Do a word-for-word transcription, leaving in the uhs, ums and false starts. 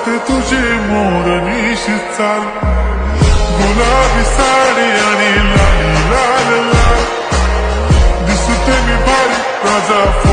आवडते तुझे मोरनीश चाल, गुलाबी साडी आणि लाल लाल लाल, दिसते मी भारी राजा